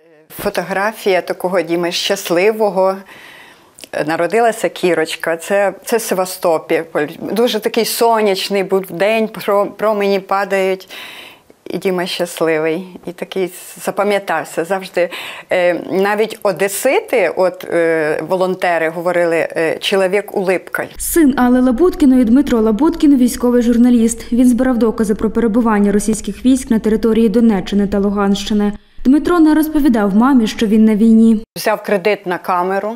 Фотографія такого Діми щасливого. Народилася Кірочка, це Севастополь. Дуже такий сонячний був день, промені падають, і Діма щасливий. І такий запам'ятався завжди. Навіть одесити, волонтери говорили, «чоловік улипка». Син Алли Лабуткіної Дмитро Лабуткін – військовий журналіст. Він збирав докази про перебування російських військ на території Донеччини та Луганщини. Дмитро не розповідав мамі, що він на війні. Взяв кредит на камеру.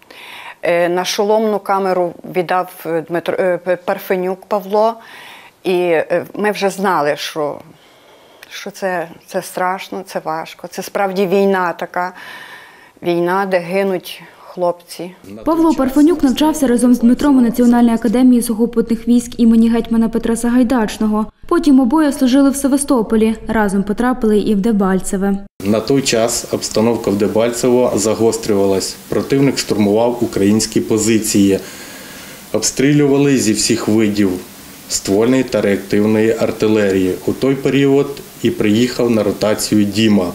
На шоломну камеру віддав Парфенюк Павло, і ми вже знали, що це страшно, це важко. Це справді війна така, війна, де гинуть хлопці. Павло Парфенюк навчався разом з Дмитром у Національній академії сухопутних військ імені гетьмана Петра Сагайдачного. Потім обоє служили в Севастополі, разом потрапили і в Дебальцеве. На той час обстановка в Дебальцево загострювалась. Противник штурмував українські позиції. Обстрілювали зі всіх видів ствольної та реактивної артилерії. У той період і приїхав на ротацію Діма,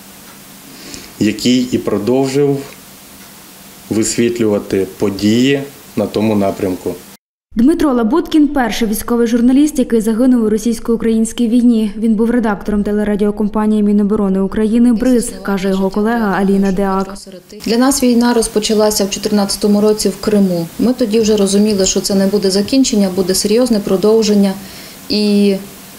який і продовжив висвітлювати події на тому напрямку. Дмитро Лабуткін – перший військовий журналіст, який загинув у російсько-українській війні. Він був редактором телерадіокомпанії Міноборони України «Бриз», каже його колега Аліна Деак. Для нас війна розпочалася в 2014 році в Криму. Ми тоді вже розуміли, що це не буде закінчення, буде серйозне продовження. І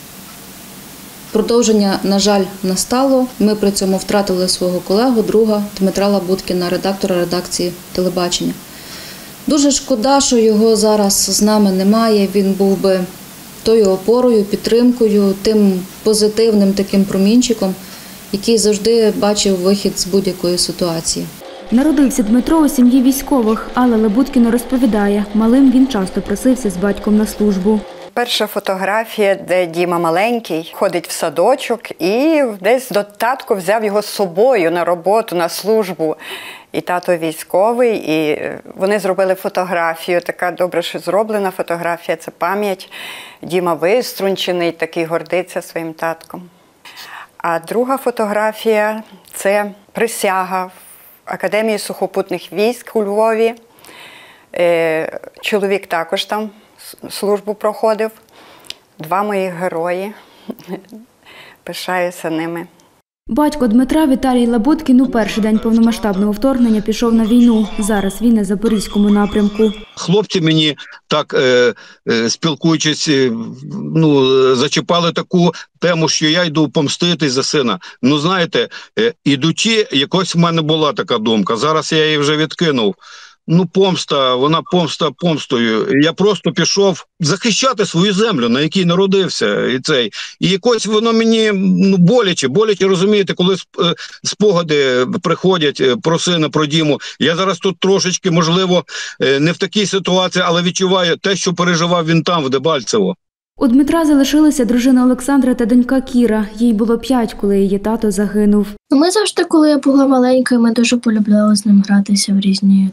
продовження, на жаль, настало. Ми при цьому втратили свого колегу, друга Дмитра Лабуткіна, редактора редакції телебачення. Дуже шкода, що його зараз з нами немає. Він був би тою опорою, підтримкою, тим позитивним таким промінчиком, який завжди бачив вихід з будь-якої ситуації. Народився Дмитро у сім'ї військових. Алла Лабуткіна розповідає, малим він часто просився з батьком на службу. Перша фотографія, де Діма маленький, ходить в садочок і десь татко взяв його з собою на роботу, на службу. І тато військовий, і вони зробили фотографію, така добре, що зроблена фотографія, це пам'ять. Діма виструнчений, такий гордиться своїм татком. А друга фотографія – це присяга в Академії сухопутних військ у Львові. Чоловік також там службу проходив. Два моїх герої. Пишаюся ними. Батько Дмитра Віталій Лабуткін у перший день повномасштабного вторгнення пішов на війну. Зараз він на Запорізькому напрямку. Хлопці мені так, спілкуючись, зачіпали таку тему, що я йду помститись за сина. Ну, знаєте, ідучи, якось в мене була така думка. Зараз я її вже відкинув. Помста, вона помста помстою. Я просто пішов захищати свою землю, на якій народився. І якось воно мені боляче, розумієте, коли спогади приходять про сина, про Діму. Я зараз тут трошечки, можливо, не в такій ситуації, але відчуваю те, що переживав він там, в Дебальцево. У Дмитра залишилися дружина Олександра та донька Кіра. Їй було 5, коли її тато загинув. Ми завжди, коли я була маленькою, ми дуже полюбляли з ним гратися в різні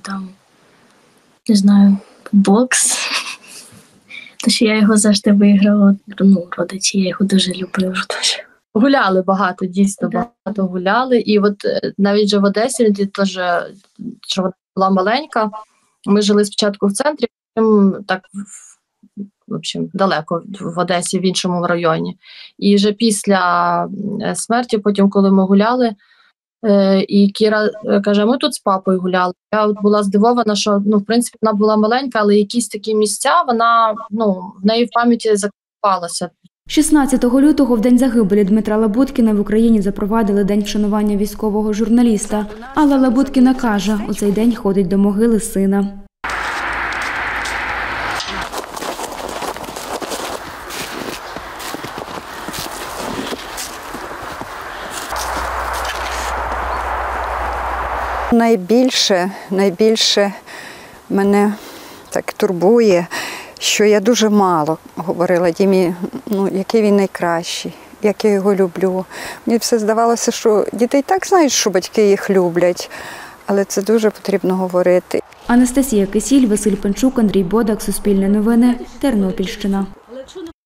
бокс. Тож я його завжди виграла, родичі, я його дуже любила. Гуляли багато, дійсно багато гуляли. І от навіть вже в Одесі, теж, що вона була маленька, ми жили спочатку в центрі, потім так, в общем, далеко в Одесі, в іншому районі. І вже після смерті, потім, коли ми гуляли, і Кіра каже, ми тут з папою гуляли. Я була здивована, що, в принципі, вона була маленька, але якісь такі місця, вона, в неї в пам'яті закопалася. 16 лютого, в день загибелі Дмитра Лабуткіна, в Україні запровадили День вшанування військового журналіста. Алла Лабуткіна каже, у цей день ходить до могили сина. Найбільше мене так турбує, що я дуже мало говорила Дімі, який він найкращий, як я його люблю. Мені все здавалося, що діти так знають, що батьки їх люблять, але це дуже потрібно говорити. Анастасія Кисіль, Василь Панчук, Андрій Бодак, Суспільне новини, Тернопільщина.